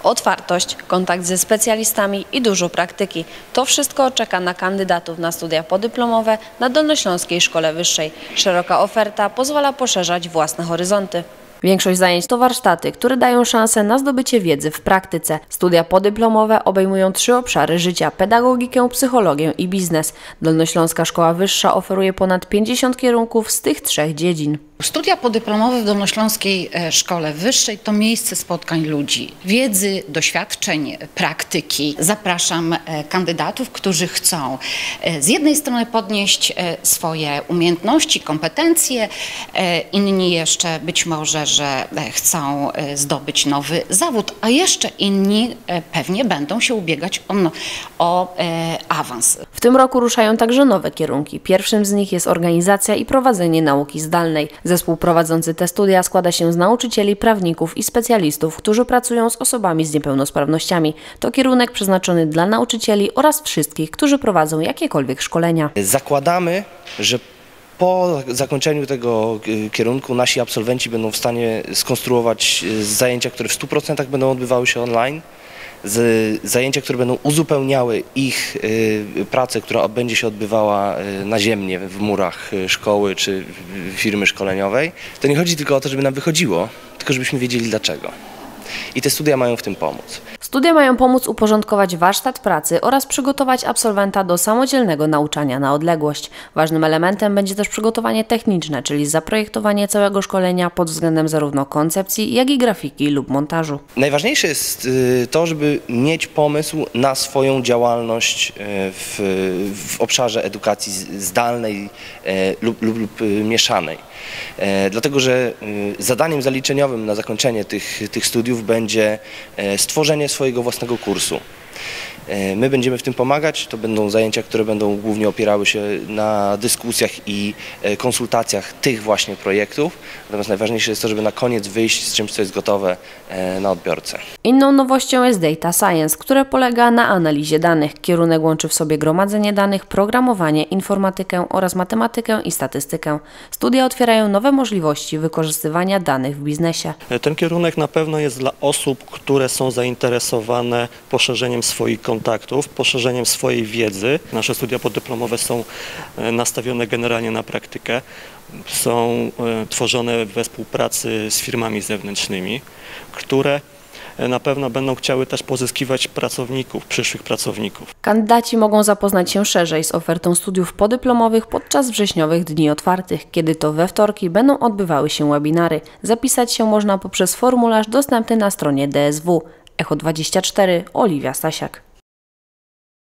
otwartość, kontakt ze specjalistami i dużo praktyki. To wszystko czeka na kandydatów na studia podyplomowe na Dolnośląskiej Szkole Wyższej. Szeroka oferta pozwala poszerzać własne horyzonty. Większość zajęć to warsztaty, które dają szansę na zdobycie wiedzy w praktyce. Studia podyplomowe obejmują 3 obszary życia: pedagogikę, psychologię i biznes. Dolnośląska Szkoła Wyższa oferuje ponad 50 kierunków z tych 3 dziedzin. Studia podyplomowe w Dolnośląskiej Szkole Wyższej to miejsce spotkań ludzi, wiedzy, doświadczeń, praktyki. Zapraszam kandydatów, którzy chcą z jednej strony podnieść swoje umiejętności, kompetencje, inni jeszcze być może, że chcą zdobyć nowy zawód, a jeszcze inni pewnie będą się ubiegać o awans. W tym roku ruszają także nowe kierunki. Pierwszym z nich jest organizacja i prowadzenie nauki zdalnej. Zespół prowadzący te studia składa się z nauczycieli, prawników i specjalistów, którzy pracują z osobami z niepełnosprawnościami. To kierunek przeznaczony dla nauczycieli oraz wszystkich, którzy prowadzą jakiekolwiek szkolenia. Zakładamy, że po zakończeniu tego kierunku nasi absolwenci będą w stanie skonstruować zajęcia, które w 100% będą odbywały się online. Zajęcia, które będą uzupełniały ich pracę, która będzie się odbywała naziemnie w murach szkoły czy firmy szkoleniowej. To nie chodzi tylko o to, żeby nam wychodziło, tylko żebyśmy wiedzieli dlaczego. I te studia mają w tym pomóc. Studia mają pomóc uporządkować warsztat pracy oraz przygotować absolwenta do samodzielnego nauczania na odległość. Ważnym elementem będzie też przygotowanie techniczne, czyli zaprojektowanie całego szkolenia pod względem zarówno koncepcji, jak i grafiki lub montażu. Najważniejsze jest to, żeby mieć pomysł na swoją działalność w obszarze edukacji zdalnej lub mieszanej. Dlatego, że zadaniem zaliczeniowym na zakończenie tych studiów będzie stworzenie swojego własnego kursu. My będziemy w tym pomagać, to będą zajęcia, które będą głównie opierały się na dyskusjach i konsultacjach tych właśnie projektów. Natomiast najważniejsze jest to, żeby na koniec wyjść z czymś, co jest gotowe na odbiorcę. Inną nowością jest Data Science, które polega na analizie danych. Kierunek łączy w sobie gromadzenie danych, programowanie, informatykę oraz matematykę i statystykę. Studia otwierają nowe możliwości wykorzystywania danych w biznesie. Ten kierunek na pewno jest dla osób, które są zainteresowane poszerzeniem swoich kontaktów, poszerzeniem swojej wiedzy. Nasze studia podyplomowe są nastawione generalnie na praktykę. Są tworzone we współpracy z firmami zewnętrznymi, które na pewno będą chciały też pozyskiwać pracowników, przyszłych pracowników. Kandydaci mogą zapoznać się szerzej z ofertą studiów podyplomowych podczas wrześniowych dni otwartych, kiedy to we wtorki będą odbywały się webinary. Zapisać się można poprzez formularz dostępny na stronie DSW. Echo 24, Oliwia Stasiak.